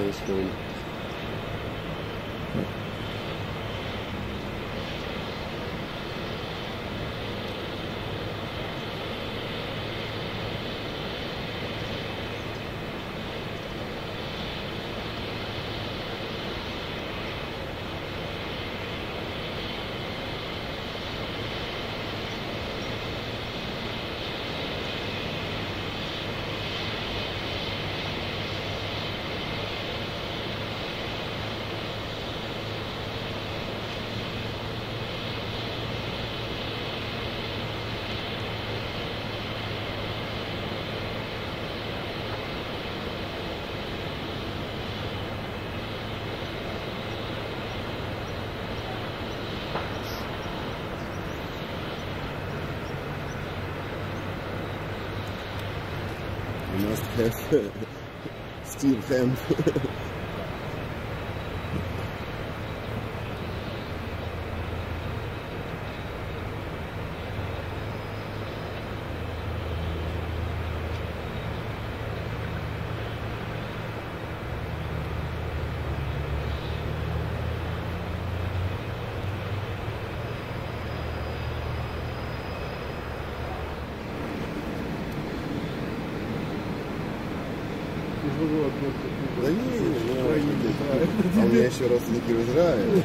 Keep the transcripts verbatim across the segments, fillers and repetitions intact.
происходит. You must have steel hand. Да не, не, не, а у меня еще родственники в Израиле.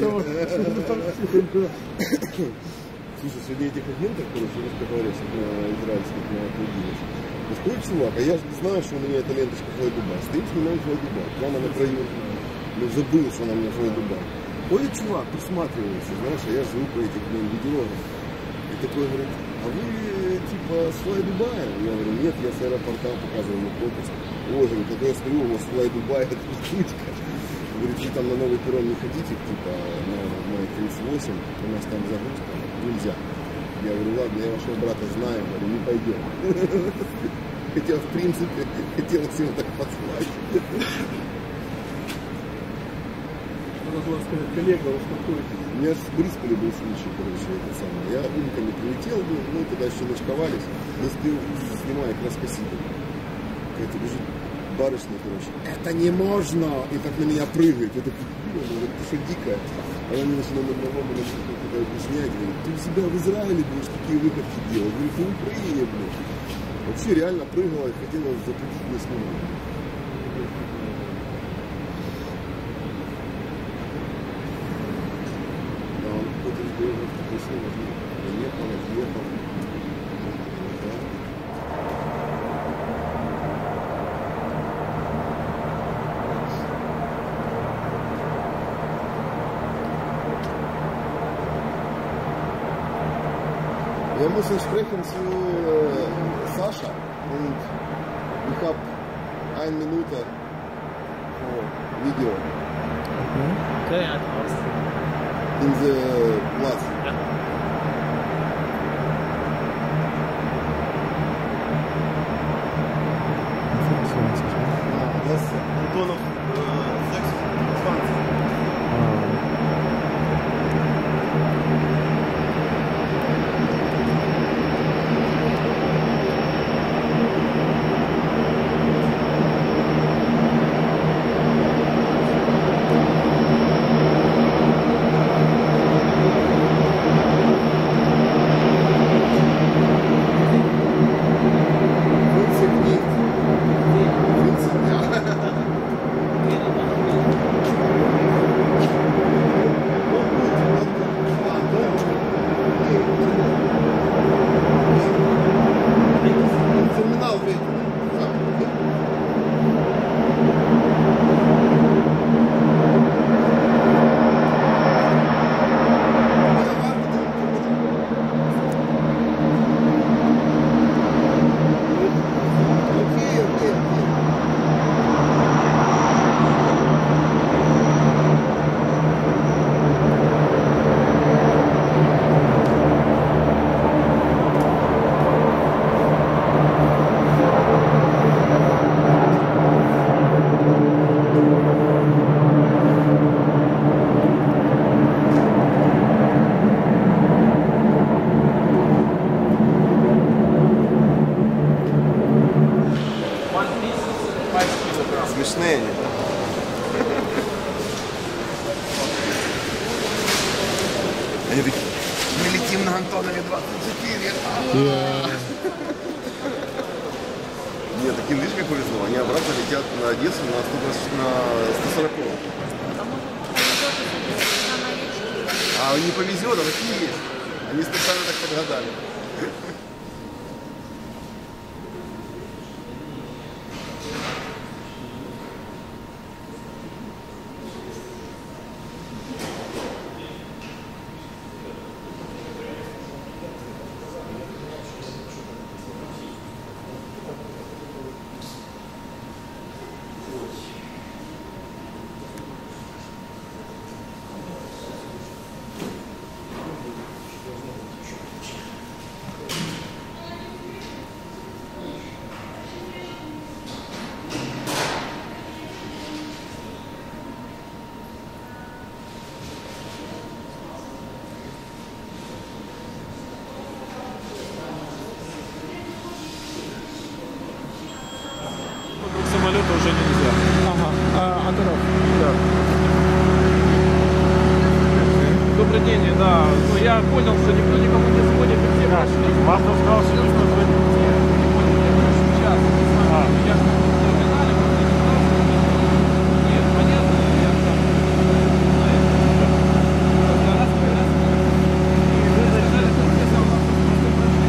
Слушай, среди этих агентов, короче, разговариваешь на израильских, на Клубинах. Стоит чувак, а я же знаю, что у меня эта ленточка Флай Дубай. Стоит, снимаем Флай Дубай. Прямо на краю. Ну, забыл, что она у меня Флай Дубай. Ходит чувак, присматривается, знаешь, а я живу по этих, блин, видеорах. И такой говорит, а вы, типа, с Флай Дубая? Я говорю, нет, я с аэропорта показываю ему пропуск. Ой, говорит, когда я смотрю, у вас Флай Дубай, это штучка. Говорит, вы там на новый перрон не хотите, типа, на мой тридцать восемь, у нас там загрузка, нельзя. Я говорю, ладно, я вашего брата знаю, говорю, не пойдем. Хотя, в принципе, хотелось его так послать. Надо было сказать, коллега, успокойтесь. У меня же в Брисполе был случай, короче, это самое. Я умками прилетел, мы туда еще ночковались, мы снимали как раз кассету. Это бежит барышня, короче, это не можно! И так на меня прыгает. Это, это что дикая. Она мне начала на одного куда объяснять, говорит, ты у себя в Израиле будешь такие выходки делать. Говорит, ты в Украине, блин. Вообще реально прыгала и хотела запретить мне снимать. Да, он какой-то сделал, такой сложный. Поехал, отъехал. Wir müssen sprechen zu äh, Sascha und ich habe eine Minute vor Video. Okay, ja, aus. In the Platz. Ja. Ah, das Antonov äh, sechsundzwanzig. Они такие, мы летим на Антонове двадцать четыре. Нет, таким, видишь, как повезло. Они обратно летят на Одессу на сто сорок. А не повезет, а такие есть. Они специально так подгадали. Самолета уже нельзя. Ага. А, Антонов. Да. Добрый день, да. Ну, я понял, что никто никому не звонит, и все пошли. Масло сказал, что никто звонит. Не понял, я говорю, сейчас. А. Я в терминале, просто не знал, что нет, понятно, я там. Раз, раз. И вы сказали, что все сам нас просто прошли.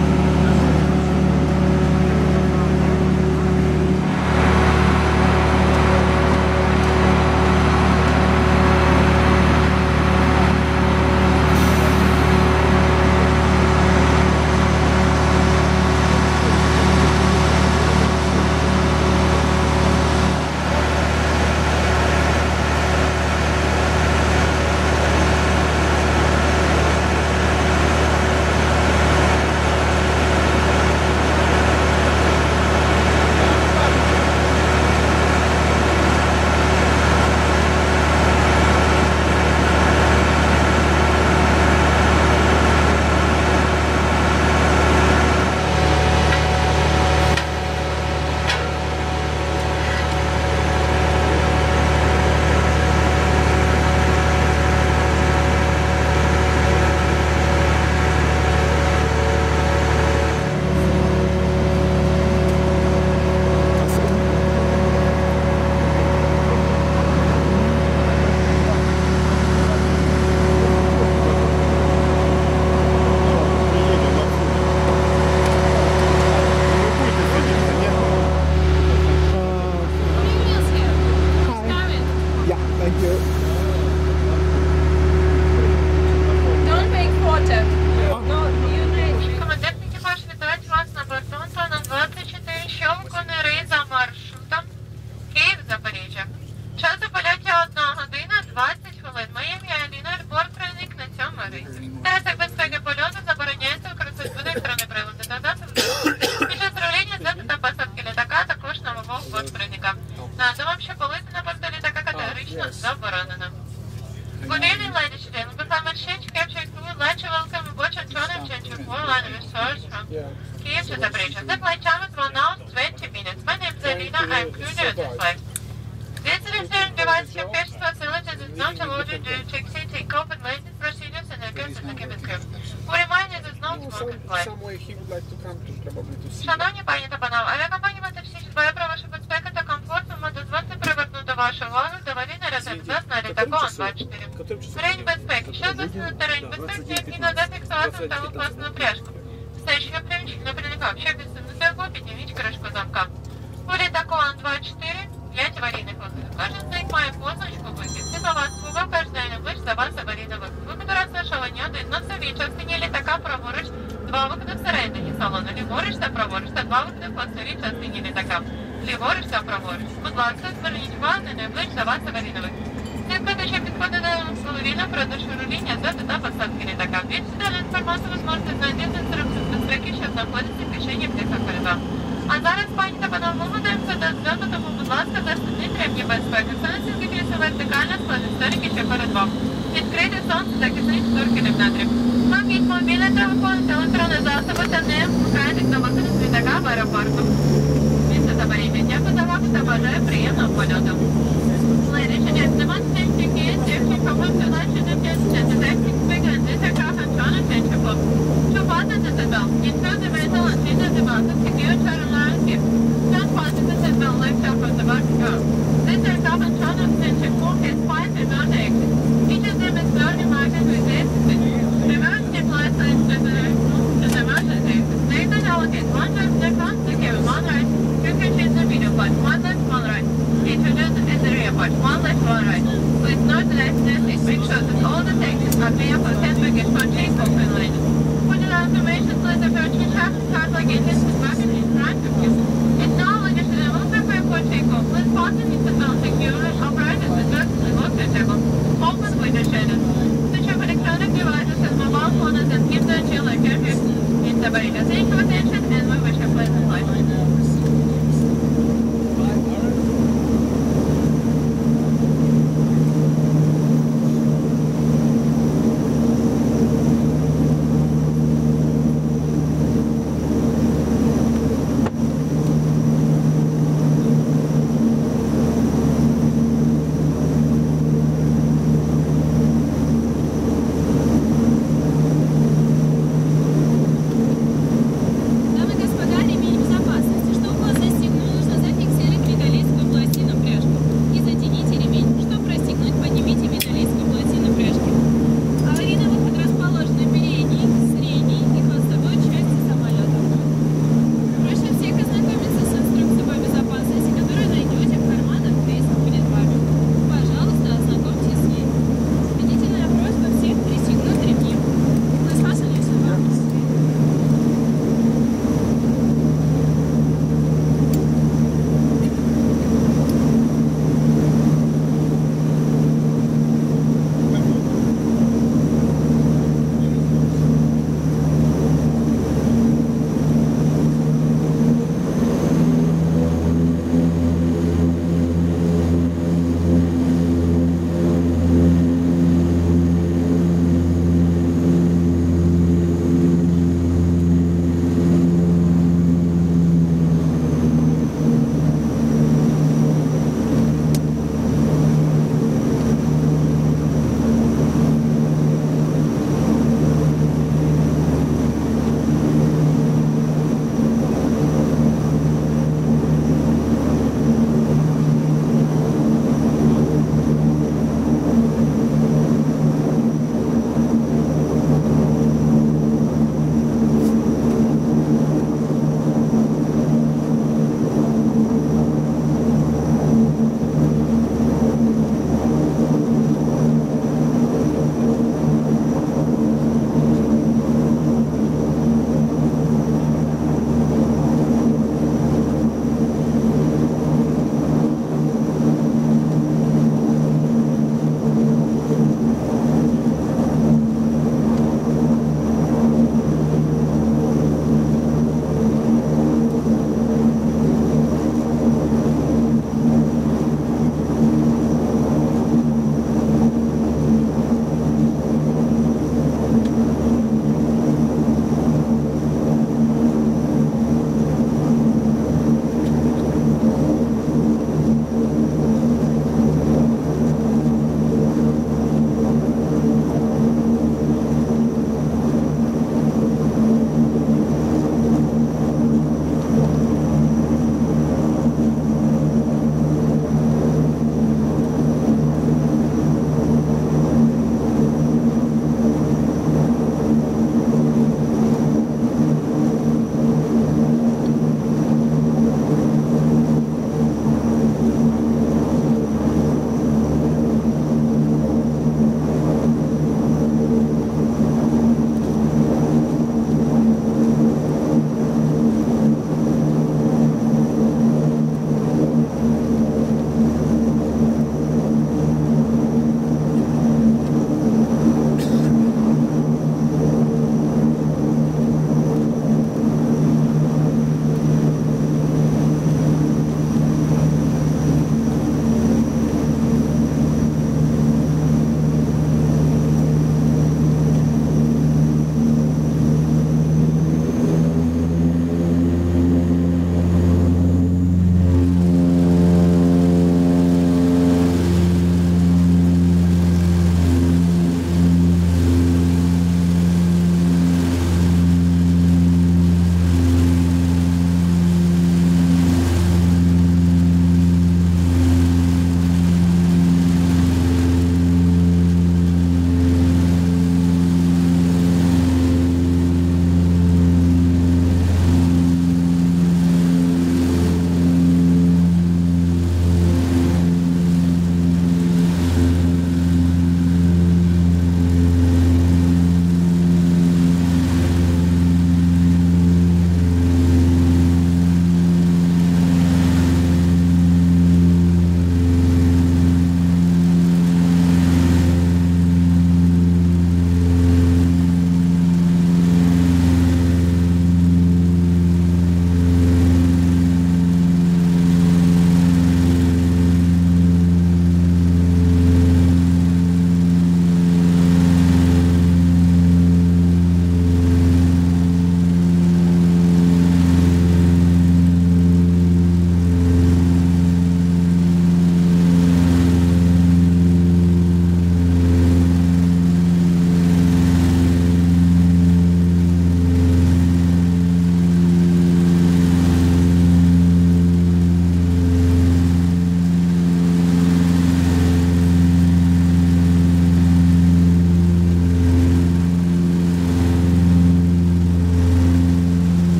маршрутом Київ, Запоріжжя. Час у польоті одна година двадцять хвилин. Моє ім'я Аліна, бортпровідник на цьому рейсі. Терасах безпеки польоту забороняється використовувати будь-які прилади та засоби під час управління злету та посадки літака, також на вимогу бортпровідника. Нагадую вам, що полити на борту літака категорично заборонено. Good evening, ladies and gentlemen. Before my change capture crew, let's welcome aboard on Toronto change for line research from Kiev to Zaporizhia. The flight time is one hour twenty minutes. My name is Alina. I am crew leader of this flight. This return device compares facilities is not allowed to taxi, take-off and landing procedures and occurs in the cabin crew. We remind you there's no smoking flight. Шановні пані та панове, авіакомпанія Motor Sich дбає про вашу безпеку та комфорт, тому дозвольте привернути вашу увагу до аварійної резервації на літаку А Н двадцять чотири. Рейн безпеки. Що за терень безпеки, необхідно зафіксувати металу класну пряжку. Стоящого приміщення прилікав, щоб відсунути його, підніміть кришку замка. У літаку А Н двадцять чотири п'ять аварійних виходів. Кожен з них має позначку вихід. Світлова смуга вказує лише за вас аварійний вихід. Вихід розташовані один на носовій частині літака праворуч, два виходи всередині салону, ліворуч та праворуч, та два виходи в хвостовій частині літака. Ліворуч та праворуч. Будь ласка, зверніть увагу на найближче за вас аварійний вихід. Слідкуйте, щоб підходити до вільно продаж руління злету та посадки літака. Більше детальну інформацію ви зможете знайти з інструкції з безпеки, що знаходиться в кишені птиха коридор. А зараз, пані та панове, ми готуємося до зльоту, тому, будь ласка, заступніть ремні безпеки. Це наскільки крісло вертикально, склади столики, що перед вами. Відкрити сонце, захисний штурки напрямку. Мабіть мобільний телефон, електронні засоби та не вмикайтесь до виходу з літака в аеропорту. Місто Запоріжжя. Дякую за увагу та бажаю приємного польоту. Ladies and gentlemen, safety key is safety from one to nine to the test. The techniques begin. This aircraft приехал в Petersburg, что Чайков Airlines. For the information, please approach the traffic cars like it is baggage in front of you. It's now luggage to the Motor for Chayko. Please fasten your seatbelt securely, upright and adjust the locker table. Open window shutters. Switch off electronic devices and mobile phones and keep the chill like curfew. In Zaporizhia, thank you for attention and we wish you a pleasant flight.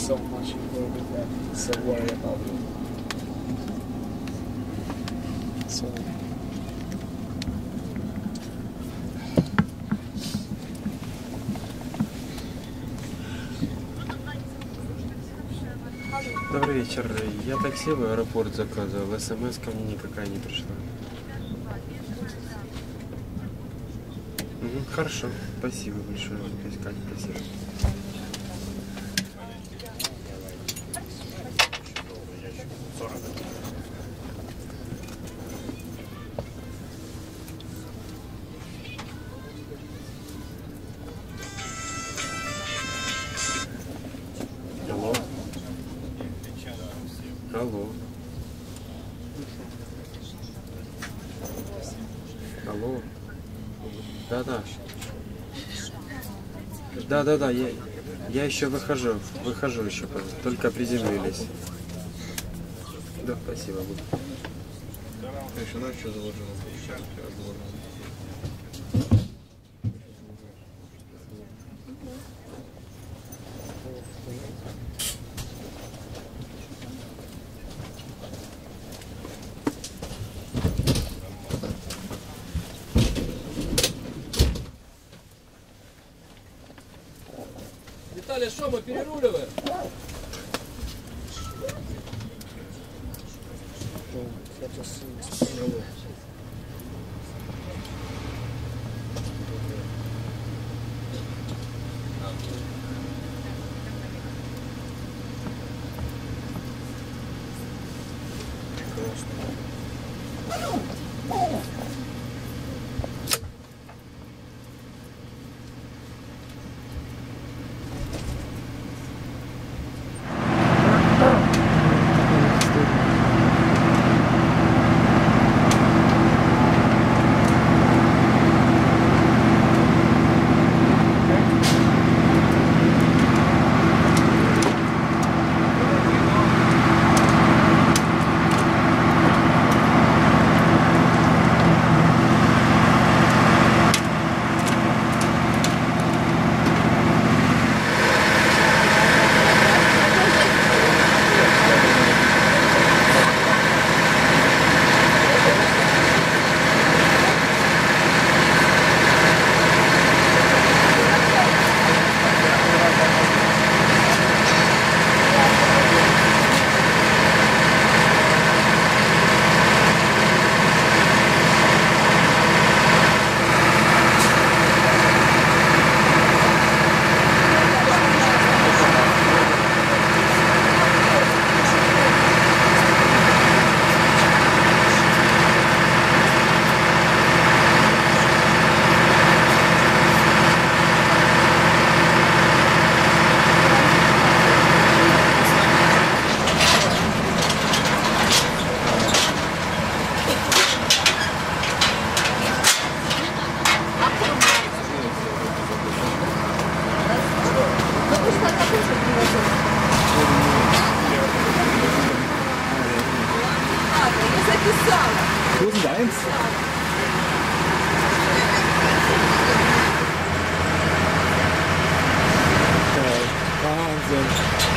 so much involved with that. So worry about it. So. Добрый вечер. Я такси в аэропорт заказывал. СМС ко мне никакая не пришла. Угу, хорошо. Спасибо большое. Искать. Спасибо. Алло. Алло. Алло. Да-да. Да-да-да, я, я еще выхожу. Выхожу еще, только приземлились. Да, спасибо. Еще на что заложено? Виталий, что, мы переруливаем? Wo ist deins? Wahnsinn.